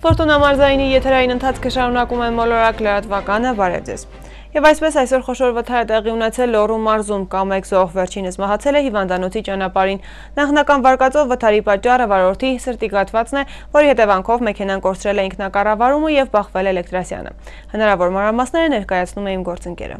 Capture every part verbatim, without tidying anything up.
Ֆորտունա մարզայինի եթերային ընթացքը շարունակում է մոլորակ լրատվականը, բարև ձեզ։ Եվ այսպես այսօր խոշոր վթար է տեղի ունեցել Լոռու մարզում, կամ մեկ զոհ վերջինս մահացել է հիվանդանոցի ճանապարհին։ Նախնական վարկածով վթարի պատճառը վարորդի սրտի կաթվածն է, որի հետևանքով մեքենան կորցրել է ինքնակառավարումը եւ բախվել էլեկտրասյանը։ Հնարավոր մանրամասները ներկայացնում է իմ գործընկերը։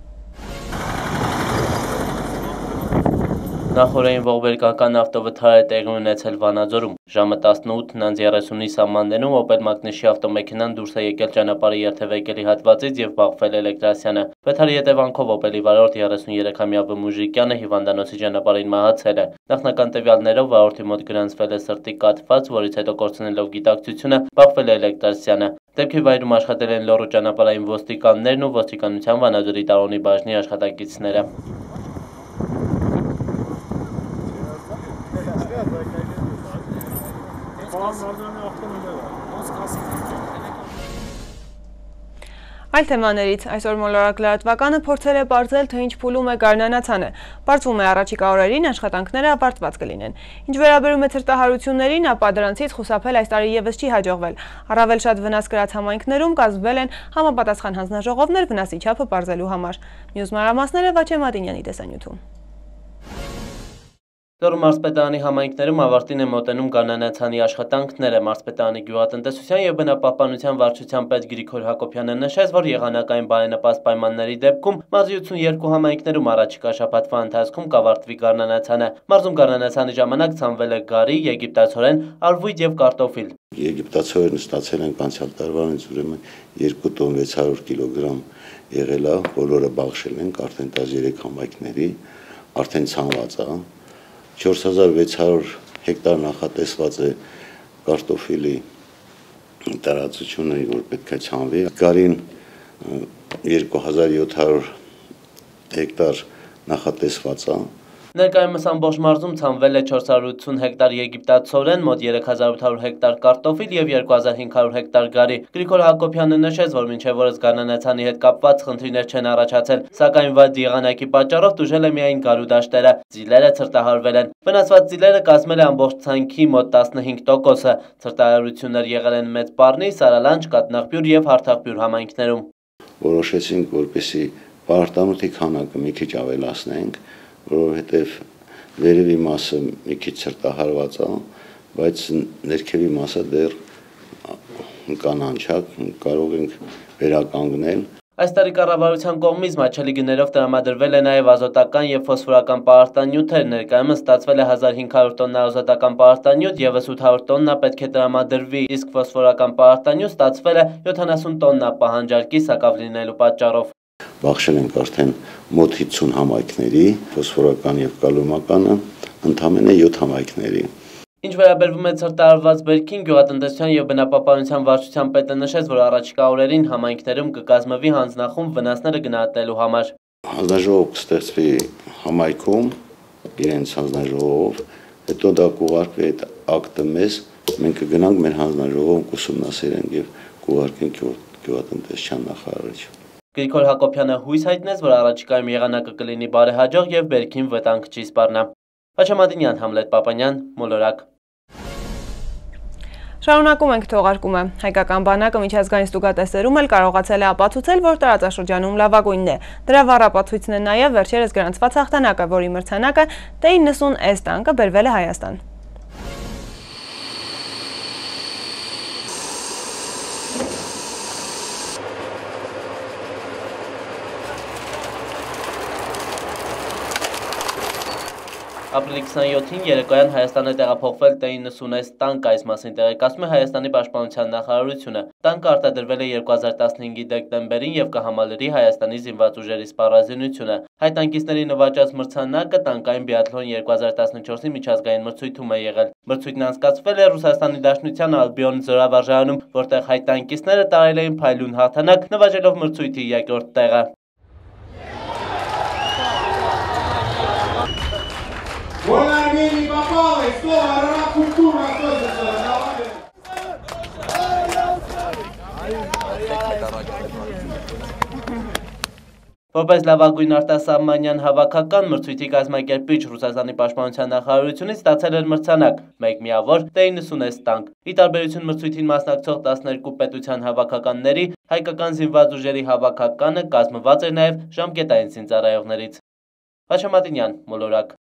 Նախորդին ողբերգական ավտովթար է տեղի ունեցել Վանաձորում։ Ժամը տասնութ երեսունի սահմաններում Opel Magnesia ավտոմեքենան դուրս է եկել ճանապարհի երթևեկելի հատվածից եւ բախվել էլեկտրասյանը։ Վթարի հետևանքով Opel-ի վարորդ երեսուներեքամյա Վմուժիկյանը հիվանդանոցի ճանապարհին մահացել է։ Նախնական տվյալներով վարորդի մոտ գրանցվել է սրտի կաթված, որից հետո կորցնելով գիտակցությունը բախվել է էլեկտրասյանը։ Դեպքի վայրում աշխատել են Լոռու ճանապարհային ոստիկաններն ու ոստիկանության Վանաձորի տարոնի բաժնի աշխատակիցները։ Այլ թեմաներից այսօր մոլորակ լրատվականը փորձել է պարզել, թե ինչ փուլում է գարնանացանը։ Պարզվում է առաջիկա օրերին աշխատանքները ավարտված կլինեն։ Ինչ վերաբերում է ցրտահարություններին, ապա դրանցից խուսափել այս տարի եւս չի հաջողվել։ Առավել շատ վնաս կրած համայնքներում կազմվել են համապատասխան հանձնաժողովներ վնասի չափը պարզելու համար։ Մյուս մանրամասները Վաչե Մատինյանի տեսանյութում։ Լոռու մարզպետարանի համայնքներում ավարտին է մոտենում գարնանացանի աշխատանքները։ Մարզպետարանի գյուղատնտեսության եւ բնապահպանության վարչության պետ Գրիգոր Հակոբյանը նշեց, որ եղանակային բարենպաստ պայմանների դեպքում մարզի ութսունութ համայնքներում առաջիկա շաբաթվա ընթացքում կավարտվի գարնանացանը։ Մարզում գարնանացանի ժամանակ ցանվել է գարի, եգիպտացորեն, արվույթ եւ կարտոֆիլ։ Եգիպտացորենը ստացել ենք անցյալ տարվանից ուրեմն երկու տոն վեց հարյուր կիլոգրամ եղել է, բոլորը բաշխել ենք արդեն տասներեք համայնքների, արդեն ցանված է։ չորս հազար վեց հարյուր հեկտար նախատեսված է կարտոֆիլի տարածությունը, որ պետք է ցանվի։ Գարին երկու հազար յոթ հարյուր հեկտար նախատեսված է։ Ներկայումս ամբողջ մարզում ցանվել է չորս հարյուր ութսուն հեկտար եգիպտացորեն, մոտ երեք հազար ութ հարյուր հեկտար կարտոֆիլ եւ երկու հազար հինգ հարյուր հեկտար գարի։ Գրիգոր Հակոբյանը նշեց, որ մինչեւ օրս գարնանացանի հետ կապված խնդիրներ չեն առաջացել, սակայն վատ եղանակի պատճառով տուժել է միայն գարու դաշտերը։ Ձիլերը ցրտահարվել են։ Վնասված ձիլերը կազմել է ամբողջ ցանքի մոտ տասնհինգ տոկոսը։ Ցրտահարություններ եղել են Մեծ Պառնի, Սարալանջ, Կաթնաղբյուր եւ Հարթաղբյուր համայնքներում։ Որոշեցինք, որպեսզի պարտանոթի քանակը մի քիչ ավելացնենք, որովհետև վերևի մասը մի քիչ ցրտահարված է, բայց ներքևի մասը դեռ կանանչակ, կարող ենք վերականգնել։ Այս տարի կառավարության կողմից մատչելի գներով տրամադրվել է նաև ազոտական եւ ֆոսֆորական պարարտանյութեր, ներկայումս ստացվել է հազար հինգ հարյուր տոննա ազոտական պարարտանյութ, եւս ութ հարյուր տոննա պետք է տրամադրվի, իսկ ֆոսֆորական պարարտանյութ ստացվել է յոթանասուն տոննա պահանջարկի սակավ լինելու պատճառով։ Բաշխել ենք արդեն մոտ հինգ համայնքների, ֆոսֆորական եւ կալումականը, ընդամենը յոթ համայնքների։ Ինչ վերաբերվում է ցրտահարված բերքին, գյուղատնտեսության եւ բնապահպանության վարչության պետը նշեց, որ առաջիկա օրերին համայնքներում կկազմվի հանձնախումբ վնասները գնահատելու համար։ Հանձնաժողով կստեղծվի համայնքում, իրենց հանձնաժողով, հետո դա կուղարկվի այդ ակտը մեզ, մենք կգնանք մեր հանձնաժողով կուսումնասիրենք եւ կուղարկենք գյուղատնտեսության նախարարություն։ Գրիգոր Հակոբյանը հույս հայտնեց, որ առաջիկայում եղանակը կլինի բարեհաջող եւ բերքին վտանգ չի սպառնա։ Վաչե Մատինյան, Համլետ Պապանյան, մոլորակ։ Շարունակում ենք թողարկումը։ Հայկական բանակը միջազգային ստուգատեսերում էլ կարողացել է ապացուցել, որ տարածաշրջանում լավագույնն է։ Դրա վառ ապացույցն է նաև վերջերս գրանցված հաղթանակը, որի մրցանակը T իննսուն S տանկը բերվել է Հայաստան։ Ապրիլի քսանյոթին երեկոյան Հայաստան է տեղափոխվել T իննսուն S տանկ, այս մասին տեղեկացնում է Հայաստանի պաշտպանության նախարարությունը։ Տանկը արտադրվել է երկու հազար տասնհինգի դեկտեմբերին եւ կհամալրի Հայաստանի զինված ուժերի սպառազինությունը։ Հայ տանկիստների նվաճած մրցանակը տանկային բիաթլոն երկու հազար տասնչորսի միջազգային մրցույթում է եղել։ Մրցույթն անցկացվել է Ռուսաստանի Դաշնության Ալբիոն զորավարժանում, որտեղ հայ տանկիստները տարել էին փայլուն հաղթանակ, նվաճելով մրցույթի երկրորդ տեղը։ Вона не попала, и снова культура Որպես լավագույն արտասահմանյան հավաքական մրցույթի կազմակերպիչ Ռուսաստանի պաշտպանության նախարարությունից ստացել էր մրցանակ, մեկ միավոր տենիսունես տանկ։ Ի տարբերություն մրցույթին մասնակցող տասներկու պետության հավաքականների, հայկական զինված ուժերի հավաքականը կազմված էր նաև ժամկետային զինծառայողներից։ Հաշամատինյան, Մոլորակ։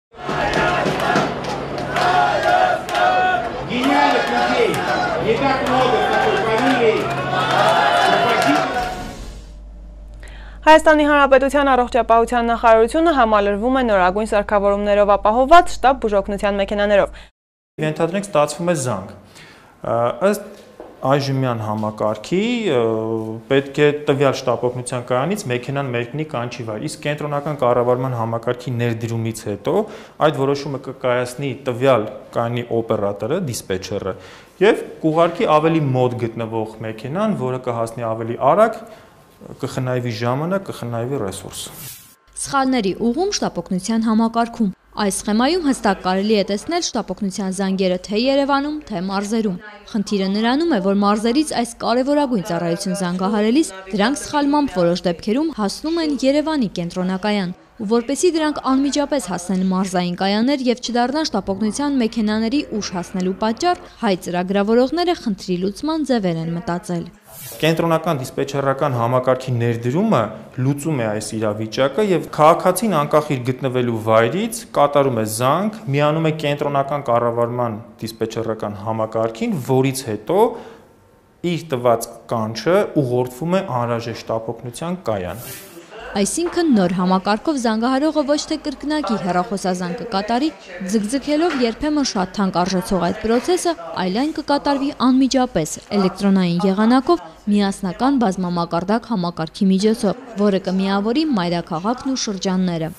Հայաստանի Հանրապետության առողջապահության նախարարությունը համալրվում է նորագույն սարքավորումներով ապահովված շտաբ բուժօգնության մեքենաներով։ Ենթադրենք ստացվում է զանգ։ Ըստ այժմյան համակարգի պետք է տվյալ շտապօգնության կայանից մեքենան մեկնի կանչի վայր, իսկ կենտրոնական կառավարման համակարգի ներդրումից հետո այդ որոշումը կկայացնի տվյալ կայանի օպերատորը, դիսպեչերը, եւ կուղարկի ավելի մոտ գտնվող մեքենան, որը կհասնի ավելի արագ, կխնայվի ժամանակ, կխնայվի ռեսուրս։ Սխալների ուղում շտապօգնության համակարգում։ Այս սխեմայում հստակ կարելի է տեսնել շտապօգնության զանգերը թե Երևանում, թե մարզերում։ Խնդիրը նրանում է, որ մարզերից այս կարևորագույն ծառայություն զանգահարելիս դրանք սխալմամբ որոշ դեպքերում հասնում են Երևանի կենտրոնակայան։ Ու որպեսզի դրանք անմիջապես հասնեն մարզային կայաններ եւ չդառնան շտապօգնության մեքենաների ուշ հասնելու պատճառ, հայ ծրագրավորողները խնդրի լուծման ձևեր են մտածել։ Կենտրոնական դիսպեչերական համակարգի ներդրումը լուծում է այս իրավիճակը եւ քաղաքացին անկախ իր գտնվելու վայրից կատարում է զանգ, միանում է կենտրոնական կառավարման դիսպեչերական համակարգին, որից հետո իր տված կանչը ուղղորդվում է անհրաժեշտ շտապօգնության կայան։ Այսինքն նոր համակարգով զանգահարողը ոչ թե կրկնակի հեռախոսազանգ կկատարի, ձգձգելով երբեմն շատ թանկ արժեցող այդ պրոցեսը, այլ այն կկատարվի անմիջապես էլեկտրոնային եղանակով միասնական բազմամակարդակ համակարգի միջոցով, որը կմիավորի մայրաքաղաքն ու շրջանները։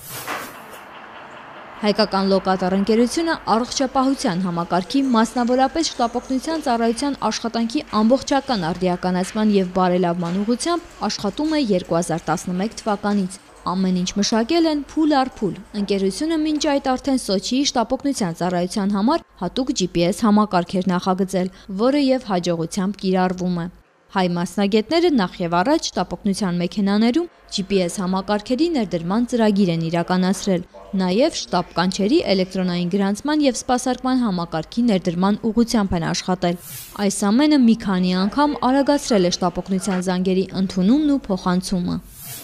Հայկական լոկատոր ընկերությունը առողջապահության համակարգի, մասնավորապես շտապօգնության ծառայության աշխատանքի ամբողջական արդիականացման եւ բարելավման ուղղությամբ աշխատում է երկու հազար տասնմեկ թվականից։ Ամեն ինչ մշակել են փուլ առ փուլ։ Ընկերությունը մինչ այդ արդեն Սոչիի շտապօգնության ծառայության համար հատուկ G P S համակարգ էր նախագծել, որը եւ հաջողությամբ կիրառվում է։ Հայ մասնագետները նախ եւ առաջ շտապօգնության մեքենաներում G P S համակարգերի ներդրման ծրագիր են իրականացրել, նաեւ շտապ կանչերի էլեկտրոնային գրանցման եւ սպասարկման համակարգի ներդրման ուղղությամբ են աշխատել։ Այս ամենը մի քանի անգամ արագացրել է շտապօգնության զանգերի ընդունումն ու փոխանցումը։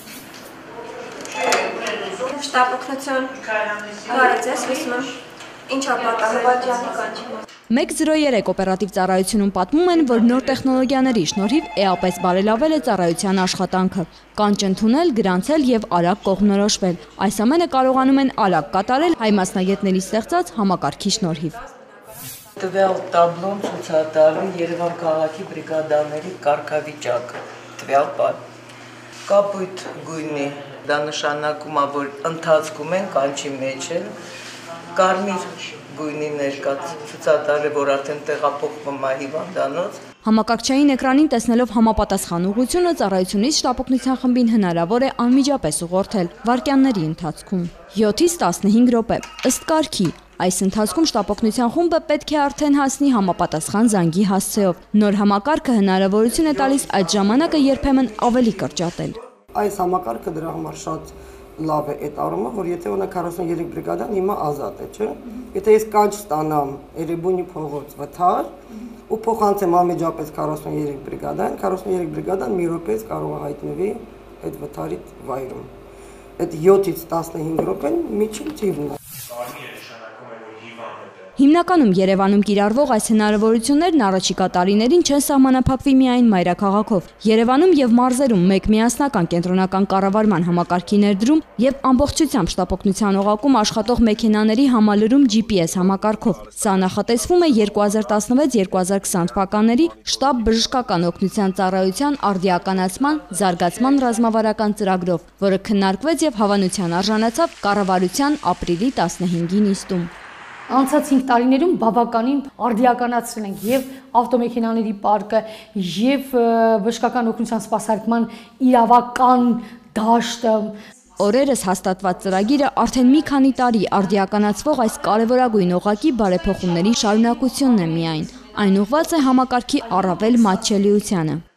Շտապօգնություն կարծես վիսմը ինչ ապատահովատյանի կանչի։ մեկ զրո երեք օպերատիվ ծառայությունում պատմում են, որ նոր տեխնոլոգիաների շնորհիվ էապես բարելավել է ծառայության աշխատանքը։ Կանչ ընդունել, գրանցել եւ արագ կողմնորոշվել։ Այս ամենը կարողանում են արագ կատարել հայ մասնագետների ստեղծած համակարգի շնորհիվ։ Տվյալ տաբլոն ցուցադրում Երևան քաղաքի բրիգադաների կարգավիճակը։ Տվյալ բան։ Կապույտ գույնի դա նշանակում է, որ ընթացքում են կանչի մեջ են։ Կարմիր գույնի ներկած ցուցադրը, որ արդեն տեղափոխվում է հիվանդանոց։ Համակարգչային էկրանին տեսնելով համապատասխան ուղղությունը ծառայությունից շտապօգնության խմբին հնարավոր է անմիջապես ուղղորդել վայրկյանների ընթացքում։ յոթից տասնհինգ րոպե ըստ կարգի։ Այս ընթացքում շտապօգնության խումբը պետք է արդեն հասնի համապատասխան զանգի հասցեով։ Նոր համակարգը հնարավորություն է տալիս այդ ժամանակը երբեմն ավելի կրճատել։ Այս համակարգը դրա համար շատ լավ է այդ առումով, որ եթե ունեք քառասուններեք բրիգադան, հիմա ազատ է, չէ՞։ Եթե ես կանչ ստանամ Էրեբունի փողոց վթար ու փոխանցեմ անմիջապես քառասուններեք բրիգադան, քառասուններեք բրիգադան մի րոպեից կարող է հայտնվի այդ վթարի վայրում։ Այդ յոթից տասնհինգ րոպեն միջին թիվն է։ Հիմնականում Երևանում կիրառվող այս հնարավորություններն առաջիկա տարիներին չեն սահմանափակվի միայն մայրաքաղաքով։ Երևանում եւ մարզերում մեկ միասնական կենտրոնական կառավարման համակարգի ներդրում եւ ամբողջությամբ շտապօգնության օղակում աշխատող մեքենաների համալրում G P S համակարգով։ Սա նախատեսվում է երկու հազար տասնվեց երկու հազար քսան թվականների շտաբ բժշկական օգնության ծառայության արդիականացման զարգացման ռազմավարական ծրագրով, որը քննարկվեց եւ հավանության արժանացավ կառավարության ապրիլի տասնհինգի նիստում։ Անցած հինգ տարիներում բավականին արդիականացրել ենք եւ ավտոմեքենաների պարկը եւ բժշկական օգնության սպասարկման իրավական դաշտը։ Օրերս հաստատված ծրագիրը արդեն մի քանի տարի արդիականացվող այս կարևորագույն օղակի բարեփոխումների շարունակությունն է միայն։ Այն ուղղված է համակարգի առավել մատչելիությանը։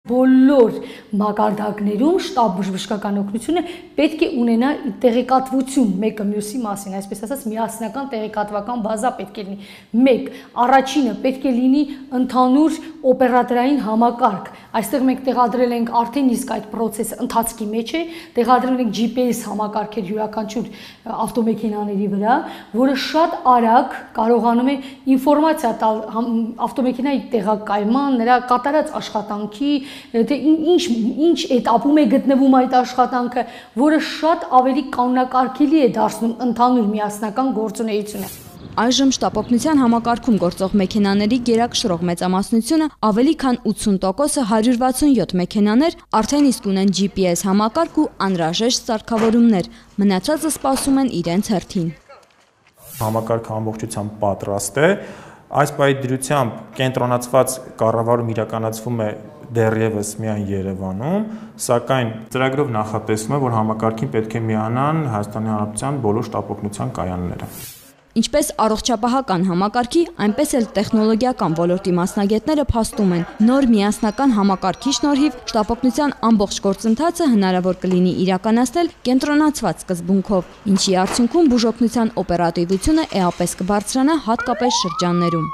Բոլոր մակարդակներում շտաբ բժշկական օգնությունը պետք է ունենա տեղեկատվություն մեկը մյուսի մասին, այսպես ասած միասնական տեղեկատվական բազա պետք է լինի։ Մեկ, առաջինը պետք է լինի ընդհանուր օպերատորային համակարգ։ Այստեղ մենք տեղադրել ենք արդեն իսկ այդ process-ը ընթացքի մեջ է, տեղադրել ենք G P S համակարգեր յուրաքանչյուր ավտոմեքենաների վրա, որը շատ արագ կարողանում է ինֆորմացիա տալ ավտոմեքենայի տեղակայման, նրա կատարած աշխատանքի, թե ինչ ինչ էտապում է գտնվում այդ աշխատանքը, որը շատ ավելի կանոնակարգելի է դարձնում ընդհանուր միասնական գործունեությունը։ Այժմ շտապօգնության համակարգում գործող մեքենաների գերակշռող մեծամասնությունը ավելի քան ութսուն տոկոսը հարյուր վաթսունյոթ մեքենաներ արդեն իսկ ունեն G P S համակարգ ու անհրաժեշտ սարքավորումներ, մնացածը սպասում են իրենց հերթին։ Համակարգը ամբողջությամբ պատրաստ է, այս պահի դրությամբ կենտրոնացված կառավարում իրականացվում է դեռևս միայն Երևանում, սակայն ծրագրով նախատեսվում է, որ համակարգին պետք է միանան Հայաստանի Հանրապետության բոլոր շտապօգնության կայանները։ Ինչպես առողջապահական համակարգի, այնպես էլ տեխնոլոգիական ոլորտի մասնագետները փաստում են, նոր միասնական համակարգի շնորհիվ շտապօգնության ամբողջ գործընթացը հնարավոր կլինի իրականացնել կենտրոնացված սկզբունքով, ինչի արդյունքում բուժօգնության օպերատիվությունը էապես կբարձրանա հատկապես շրջաններում։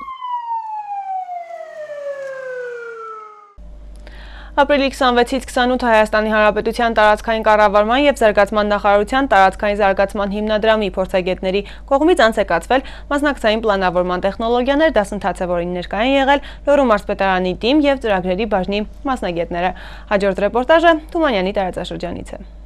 Ապրիլի քսանվեցից քսանութ Հայաստանի Հանրապետության տարածքային կառավարման եւ զարգացման նախարարության տարածքային զարգացման հիմնադրամի փորձագետների կողմից անցեկացվել մասնակցային պլանավորման տեխնոլոգիաներ դասընթաց է, որին ներկայ են եղել Լոռու մարզպետարանի թիմ եւ ծրագրերի բաժնի մասնագետները։ Հաջորդ ռեպորտաժը Թումանյանի տարածաշրջանից է։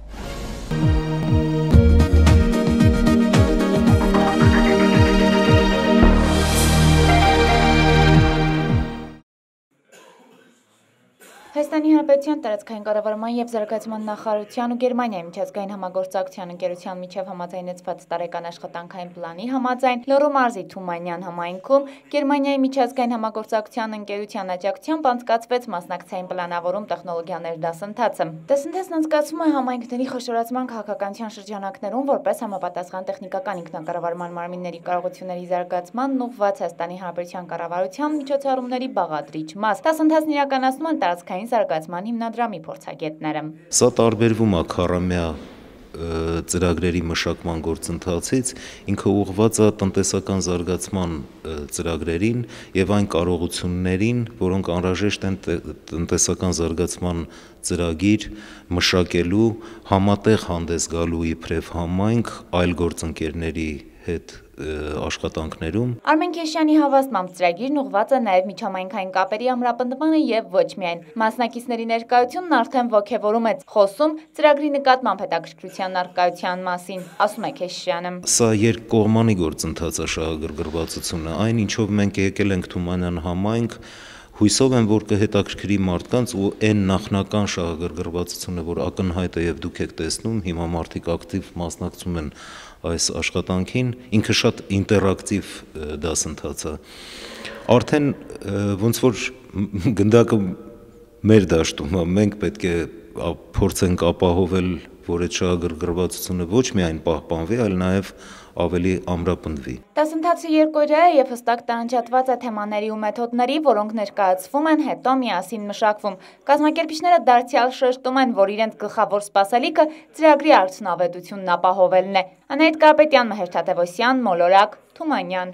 Հայաստանի Հանրապետության տարածքային կառավարման եւ զարգացման նախարարության ու Գերմանիայի միջազգային համագործակցության ընկերության միջև համաձայնեցված տարեկան աշխատանքային պլանի համաձայն Լոռու մարզի Թումանյան համայնքում Գերմանիայի միջազգային համագործակցության ընկերության աջակցությամբ անցկացվեց մասնակցային պլանավորում տեխնոլոգիաներ դասընթացը։ Դասընթացն անցկացվում է համայնքների խոշորացման քաղաքականության շրջանակներում որպես համապատասխան տեխնիկական ինքնակառավարման մարմինների կարողությունների զարգացմանն ուղղված Հայաստանի Հանրապետության կառավարության միջոցառումների բաղադրիչ մաս։ Դասընթացն իրականացնում են տարածքային զարգացման հիմնադրամի փորձագետները։ Սա տարբերվում է քառամյա ծրագրերի մշակման գործընթացից, ինքը ուղղված է տնտեսական զարգացման ծրագրերին եւ այն կարողություններին, որոնք անհրաժեշտ են տնտեսական զարգացման ծրագիր մշակելու, համատեղ հանդես գալու իբրև համայնք այլ գործընկերների հետ աշխատանքներում։ Արմեն Քեշյանի հավաստմամբ ծրագիրն ուղղված է նաև միջհամայնքային կապերի ամրապնդմանը եւ ոչ միայն։ Մասնակիցների ներկայությունն արդեն ոգևորում է խոսում ծրագրի նկատմամբ հետաքրքրության առկայության մասին, ասում է Քեշյանը։ Սա երկկողմանի գործընթաց է շահագրգռվածությունը, այն ինչով մենք եկել ենք Թումանյան համայնք, հույսով եմ, որ կհետաքրքրի մարդկանց ու այն նախնական շահագրգռվածությունը, որ ակնհայտ է եւ դուք եք տեսնում, հիմա մարդիկ ակտիվ մասնակցում են այս աշխատանքին, ինքը շատ ինտերակտիվ դասընթաց է։ Արդեն ոնց որ գնդակը մեր դաշտում է, մենք պետք է փորձենք ապահովել, որ այդ շահագրգռվածությունը ոչ միայն պահպանվի, այլ նաև ավելի ամրապնդվի։ Դասընթացը երկօրյա է եւ հստակ տարանջատված է թեմաների ու մեթոդների, որոնք ներկայացվում են, հետո միասին մշակվում։ Կազմակերպիչները դարձյալ շեշտում են, որ իրենց գլխավոր սպասելիքը ծրագրի արդյունավետությունն ապահովելն է։ Անահիտ Կարապետյան, Մհեր Թադևոսյան, Մոլորակ, Թումանյան։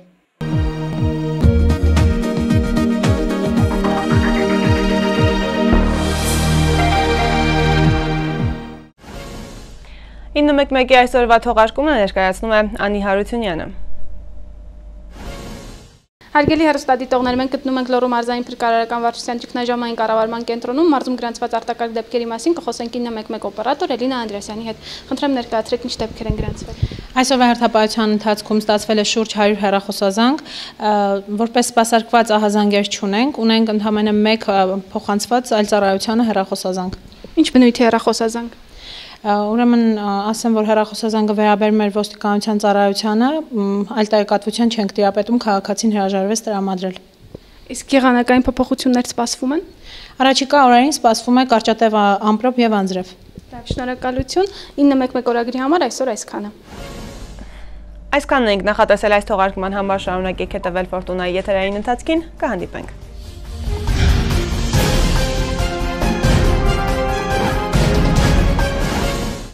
ինը մեկ մեկի այսօրվա թողարկումը ներկայացնում է Անի Հարությունյանը։ Հարգելի հեռուստադիտողներ, մենք գտնում ենք Լոռու մարզային փրկարարական վարչության ճգնաժամային կառավարման կենտրոնում մարզում գրանցված արտակարգ դեպքերի մասին կխոսենք ինը մեկ մեկ օպերատոր Էլինա Անդրեասյանի հետ։ Խնդրեմ ներկայացրեք ինչ դեպքեր են գրանցվել։ Այսօրվա հերթապահության ընթացքում ստացվել է շուրջ հարյուր հեռախոսազանգ, որպես սպասարկված ահազանգեր չունենք, ունենք ընդամենը մեկ փոխանցված այլ ծառայությանը հեռախոսազանգ։ Ինչ բնույթի հեռախոսազանգ։ Ուրեմն ասեմ, որ հեռախոսազանգը վերաբերում էր ոստիկանության ծառայությանը, այլ տեղեկատվության չենք տիրապետում, քաղաքացին հրաժարվեց տրամադրել։ Իսկ եղանակային փոփոխություններ սպասվում են։ Առաջիկա օրերին սպասվում է կարճատև ամպրոպ եւ անձրև։ Շնորհակալություն։ ինը մեկ մեկ օրագրի համար այսօր այսքանը։ Այսքանն ենք նախատեսել այս թողարկման համար, շարունակեք հետևել Ֆորտունայի եթերային ընթացքին, կհանդիպենք։